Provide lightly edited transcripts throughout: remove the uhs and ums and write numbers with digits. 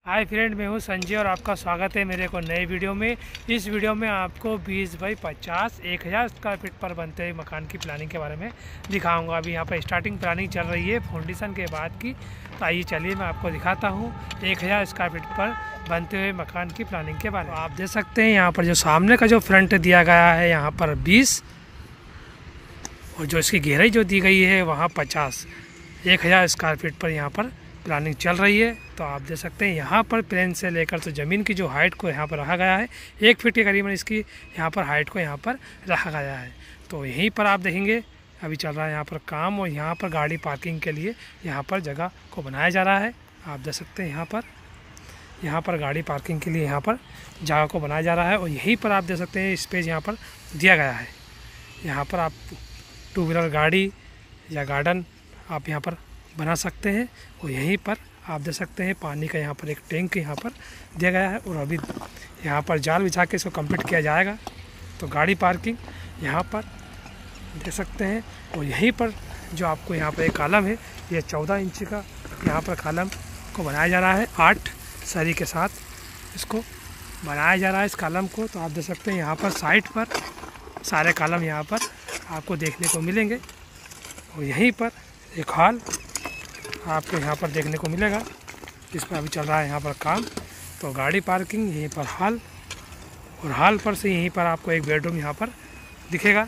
Hi friend, मैं हूं संजय और आपका स्वागत है मेरे को नए वीडियो में। इस वीडियो में आपको 20 बाई 50 1000 स्क्वायर फीट पर बनते हुए मकान की प्लानिंग के बारे में दिखाऊंगा। अभी यहां पर स्टार्टिंग प्लानिंग चल रही है फाउंडेशन के बाद की। तो आइए चलिए मैं आपको दिखाता हूं 1000 स्क्वायर फीट पर बनते हुए मकान की प्लानिंग के बारे में। आप देख सकते हैं यहाँ पर जो सामने का जो फ्रंट दिया गया है यहाँ पर 20 और जो इसकी गहराई जो दी गई है वहाँ 50 1000 स्क्वायर फीट पर यहाँ पर प्लानिंग चल रही है। तो आप देख सकते हैं यहाँ पर प्लेन से लेकर तो ज़मीन की जो हाइट को यहाँ पर रखा गया है 1 फीट के करीबन इसकी यहाँ पर हाइट को यहाँ पर रखा गया है। तो यहीं पर आप देखेंगे अभी चल रहा है यहाँ पर काम और यहाँ पर गाड़ी पार्किंग के लिए यहाँ पर जगह को बनाया जा रहा है। आप देख सकते हैं यहाँ पर गाड़ी पार्किंग के लिए यहाँ पर जगह को बनाया जा रहा है और यहीं पर आप देख सकते हैं स्पेस यहाँ पर दिया गया है। यहाँ पर आप 2 व्हीलर गाड़ी या गार्डन आप यहाँ पर बना सकते हैं। और यहीं पर आप देख सकते हैं पानी का यहाँ पर एक टैंक यहाँ पर दिया गया है और अभी यहाँ पर जाल बिछा के इसको कंप्लीट किया जाएगा। तो गाड़ी पार्किंग यहाँ पर देख सकते हैं। और यहीं पर जो आपको यहाँ पर एक कॉलम है, ये 14 इंच का यहाँ पर कॉलम को बनाया जा रहा है। 8 सरी के साथ इसको बनाया जा रहा है इस कॉलम को। तो आप देख सकते हैं यहाँ पर साइड पर सारे कॉलम यहाँ पर आपको देखने को मिलेंगे। और यहीं पर एक हॉल आपको यहाँ पर देखने को मिलेगा, इस पर अभी चल रहा है यहाँ पर काम। तो गाड़ी पार्किंग यहीं पर हॉल और हॉल पर से यहीं पर आपको एक बेडरूम यहाँ पर दिखेगा।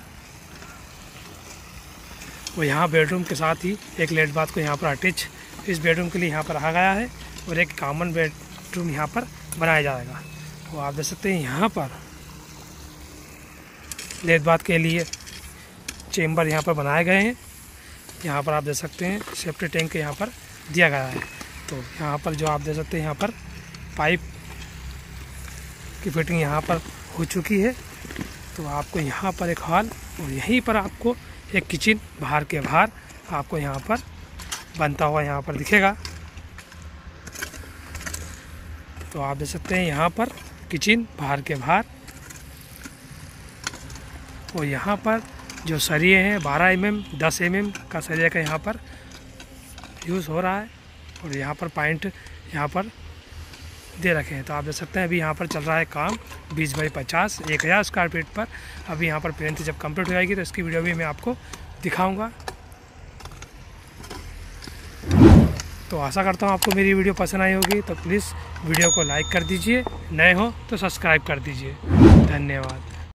वो यहाँ बेडरूम के साथ ही एक लेट बाथ को यहाँ पर अटैच इस बेडरूम के लिए यहाँ पर रखा गया है और एक कॉमन बेडरूम यहाँ पर बनाया जाएगा। तो आप देख सकते हैं यहाँ पर लेट बाथ के लिए चेम्बर यहाँ पर बनाए गए हैं। यहाँ पर आप देख सकते हैं सेफ्टी टैंक यहाँ पर दिया गया है। तो यहाँ पर जो आप देख सकते हैं यहाँ पर पाइप की फिटिंग यहाँ पर हो चुकी है। तो आपको यहाँ पर एक हॉल और यहीं पर आपको एक किचन बाहर के बाहर आपको यहाँ पर बनता हुआ यहाँ पर दिखेगा। तो आप देख सकते हैं यहाँ पर किचन बाहर के बाहर और यहाँ पर जो सरिये हैं 12 mm 10 mm का सरिया का यहाँ पर यूज़ हो रहा है और यहाँ पर पॉइंट यहाँ पर दे रखे हैं। तो आप देख सकते हैं अभी यहाँ पर चल रहा है काम 20 बाई 50 1000 स्क्वायर फीट पर। अभी यहाँ पर प्लेन जब कंप्लीट हो जाएगी तो इसकी वीडियो भी मैं आपको दिखाऊंगा। तो आशा करता हूँ आपको मेरी वीडियो पसंद आई होगी। तो प्लीज़ वीडियो को लाइक कर दीजिए, नए हो तो सब्सक्राइब कर दीजिए। धन्यवाद।